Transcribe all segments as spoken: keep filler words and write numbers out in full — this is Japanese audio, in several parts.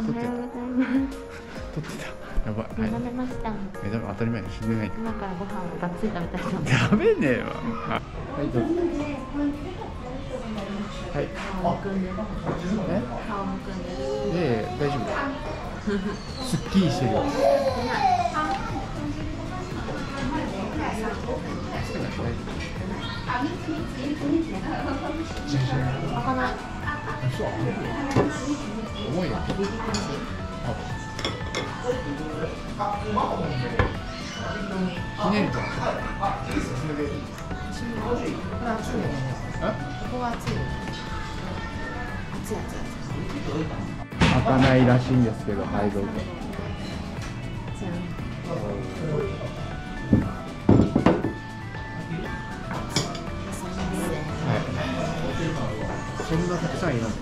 撮ってた。撮ってた。やばい。 目覚めました。 目覚め当たり前に死んでない。 今からご飯をがっつり食べたいと思います。 食べねえわ。はいどうぞ。はい。 顔むくんでる。 え？ 顔むくんでる。 いやいや大丈夫。すっきりしてる。 開かない。 そう。重いよ。ひねると。 ここは熱い。熱い熱い熱い。 開かないらしいんですけど、はいどうぞ。 じゃん。 そんなたくさんいらない。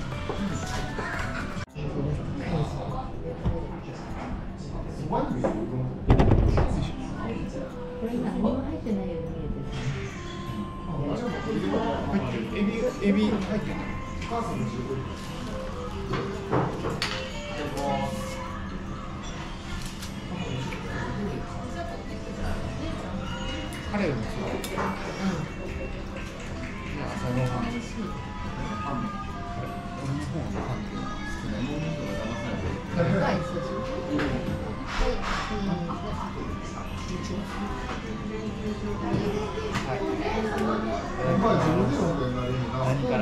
これ何も入ってないように見えてる。 エビがエビ入ってる。カレーもそう。うん。朝ごはん。何から？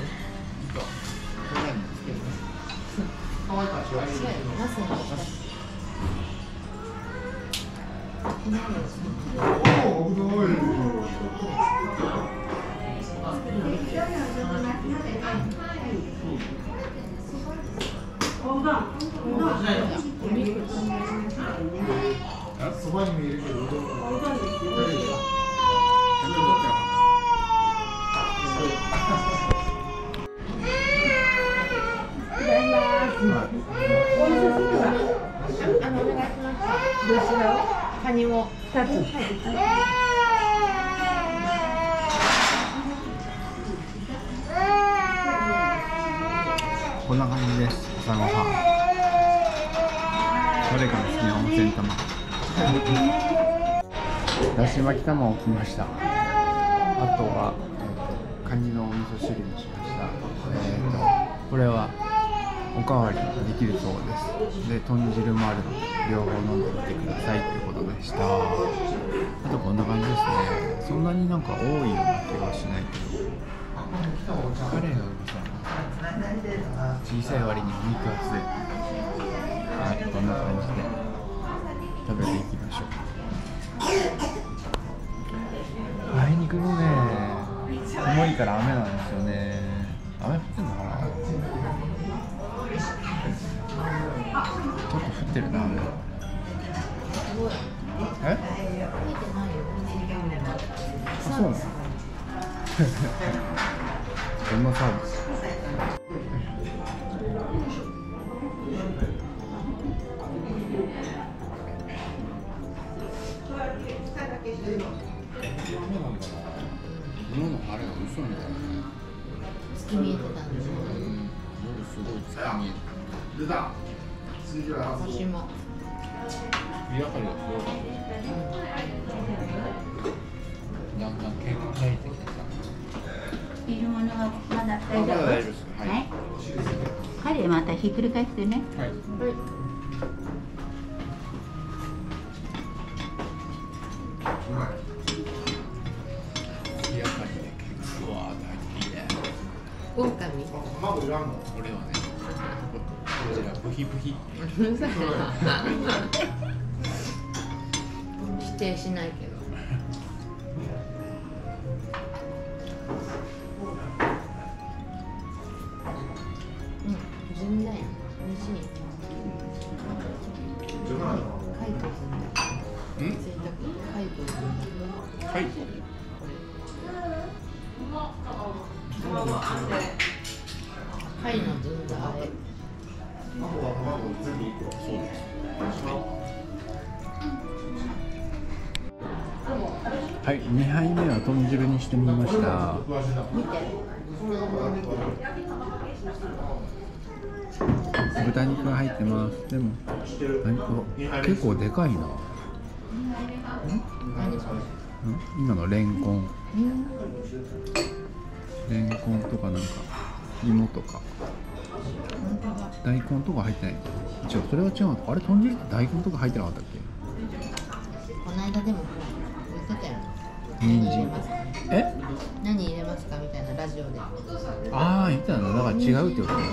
そばに見えるけど、うどん。 カニもふたつ。 こんな感じです。朝ごはん。誰かの好きな温泉玉。だし巻き玉を置きました。あとは、えー、カニのお味噌汁にしました。えー、とこれはおかわりできるそうです。で、豚汁もあるので両方飲んでみてくださいということでした。あとこんな感じですね。そんなになんか多いような気はしないけど、カレーがうまそうな。小さい割にお肉厚い。はい、こんな感じで食べていきましょう。あいにくのね、曇りから雨なんですよね。雨降ってんのかな。ちょっと降ってるな、雨。え？あ、そうなの？どんなサービス？今のあれが嘘みたいなね。 月見えてたんですよ。 夜すごい月見えてた。 私も。 日明かりがすごかったです。だんだん結構入ってきてさ。 いるものがまだ大丈夫です。 はい。カレーまたひっくり返してね。 はい。うまい。日明かりで結構わーって入っていいね。 オオカミ。 俺はね、こちらブヒブヒ。 否定しないけど。うん、ずんだやん。美味しい。貝とずんだ。 うん？ 贅沢。貝とずんだ。 はい。 貝のずんだあえ。 そうです。はい、にはいめは豚汁にしてみました。 見て。 豚肉が入ってます。でも何か結構でかいな。今のレンコン、レンコンとかなんか芋とか大根とか入ってない。一応それは違うの。あれ、豚汁って大根とか入ってなかったっけ？ この間でも言ってたよ。 人参。え？ 何入れますかみたいなラジオで。 ああ、言ってたんだ。だから違うってことね。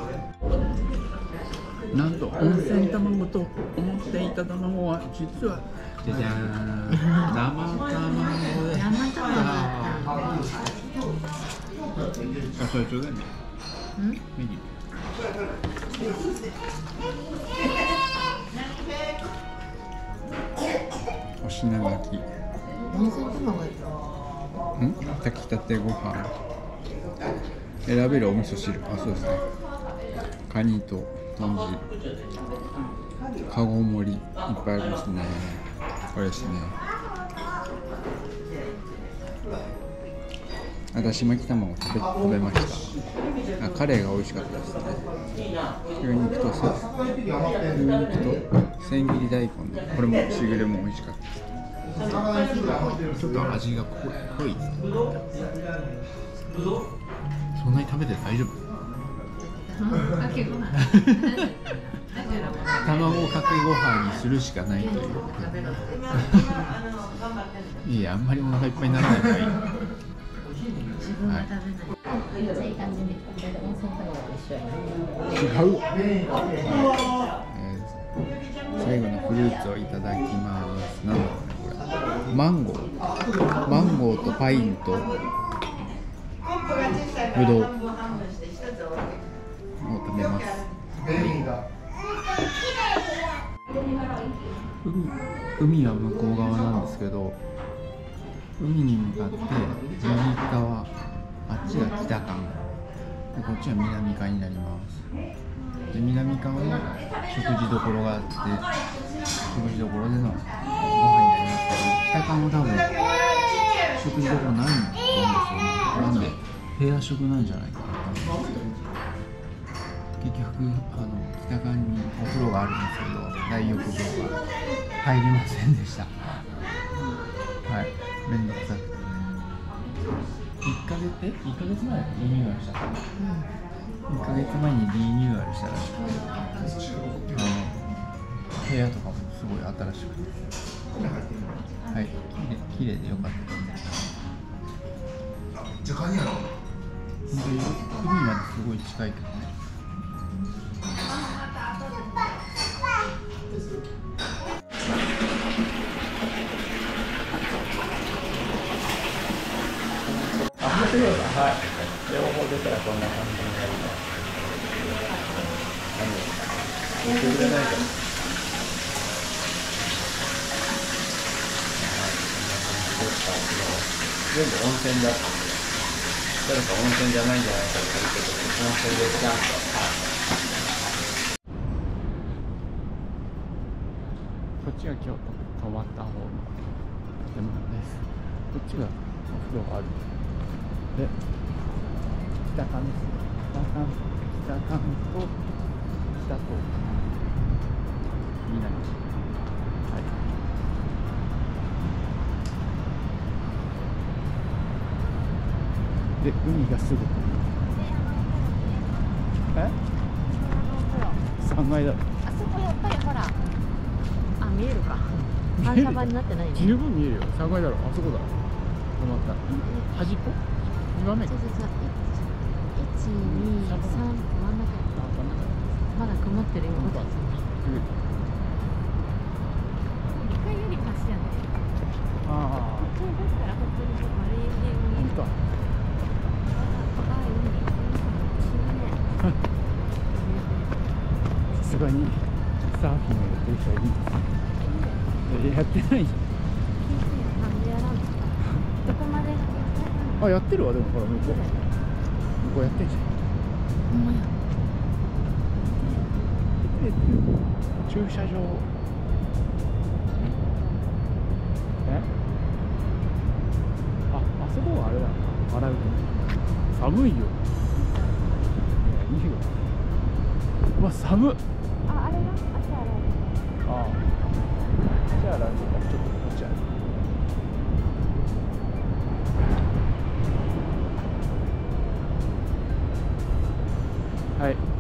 なんと温泉卵と思っていた卵は実はじゃじゃーん、生卵で生卵だった。 あ、それちょうだいね。 うん？ メニュー。お品書き。 温泉卵やった。 ん？炊きたてご飯。選べるお味噌汁。あ、そうですね。カニと豚汁。かご盛りいっぱいありますね。これですね。あ、だし巻き卵食べ、食べました。あ、カレーが美味しかったですね。牛肉とさ、牛肉と千切り大根のこれもしぐれも美味しかったです。ちょっと味が濃い、濃いですね。そんなに食べて大丈夫？卵かけご飯にするしかないという。いや、あんまりお腹いっぱいにならない方がいい。 自分が食べない。めっちゃいい感じに温泉卵と一緒や。 違う。えー、最後のフルーツをいただきます。なんだろうね、これ。マンゴー。マンゴーとパインとぶどうを食べます。海, 海は向こう側なんですけど、海に向かって右側、あっちが北側で、こっちは南側になります。で、南側の食事どころがあって、食事どころでのご飯になりますけど、北側も多分食事どころないと思うんですよね。なんで部屋食なんじゃないかなと思うんですけど、結局あの北側にお風呂があるんですけど、大浴場が入りませんでした。はい、めんどくさくて。いっかげつ、え、いっかげつまえにリニューアルしたかな、うん、いっかげつまえにリニューアルしたらしくて、あの部屋とかもすごい新しくて、はい、きれいでよかったです。じゃあ、やろ。本当に海まですごい近いけどね。はい、両方出たらこんな感じになります。何ですか？言ってくれないか。全部温泉だったんで、誰か温泉じゃないんじゃないかということで、温泉でちゃんと。こっちが今日泊まった方の建物です。こっちがお風呂がある。で、北館です。北館、北館と北と南。はい。で、海がすぐ。え？さんがいだろ。 あそこやっぱりほら、あ、見えるか。反射板になってないね。 十分見えるよ。さんがいだろ。あそこだ。止まった。端っこ？にばんめ。 そうそうそう。いち、に、さん、真ん中。まだ曇ってるよ。まだ。いっかいよりマシやね。ああ。ここだったら本当に丸い海に。本当。さすがにサーフィンをやってる人はいいですね。やってないじゃん。どこまで？あ、やってるわ。でもほら向こう向こうやってんじゃん。ほんまや。駐車場。え？あ、あそこはあれだ。洗う。寒いよ。いいよ。 うわ寒っ。 あ、あれな、足洗う。 ああ、じゃあランドがちょっと持ち歩く。はい。